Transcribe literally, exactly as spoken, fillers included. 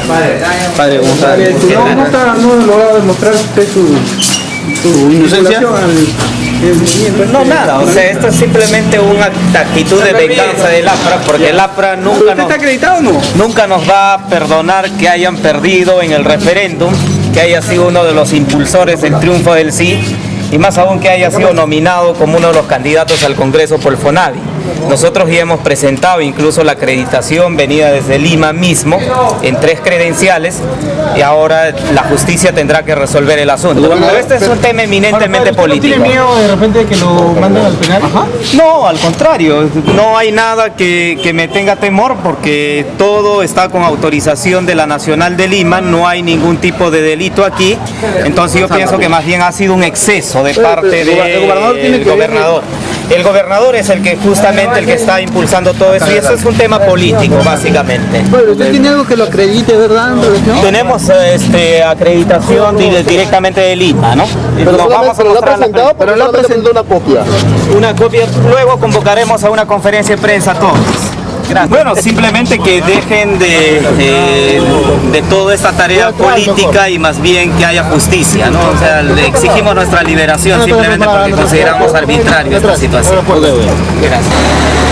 Padre González. No, no está, no ha logrado demostrar usted su, su inocencia. No, nada, o sea, esto es simplemente una actitud de venganza del APRA, porque el APRA nunca ¿Usted nos, está acreditado o no? nunca nos va a perdonar que hayan perdido en el referéndum, que haya sido uno de los impulsores del triunfo del sí, y más aún que haya sido nominado como uno de los candidatos al Congreso por FONAVI. Nosotros ya hemos presentado incluso la acreditación venida desde Lima mismo en tres credenciales y ahora la justicia tendrá que resolver el asunto. Pero este es un tema eminentemente político. ¿No tiene miedo de repente de que lo manden al penal? No, al contrario, no hay nada que, que me tenga temor porque todo está con autorización de la Nacional de Lima, no hay ningún tipo de delito aquí, entonces yo pienso que más bien ha sido un exceso de parte del gobernador. El gobernador es el que justamente el que está impulsando todo eso y eso es un tema político básicamente. Bueno, ¿usted tiene algo que lo acredite, verdad? ¿No? Tenemos este, acreditación di- directamente de Lima, ¿no? Pero Nos solamente vamos a lo ha mostrar la presentado, pre- pero no presentó una copia. una copia, luego convocaremos a una conferencia de prensa a todos. Gracias. Bueno, simplemente que dejen de, de, de toda esta tarea política y más bien que haya justicia, ¿no? O sea, le exigimos nuestra liberación simplemente porque consideramos arbitrario esta situación. Gracias.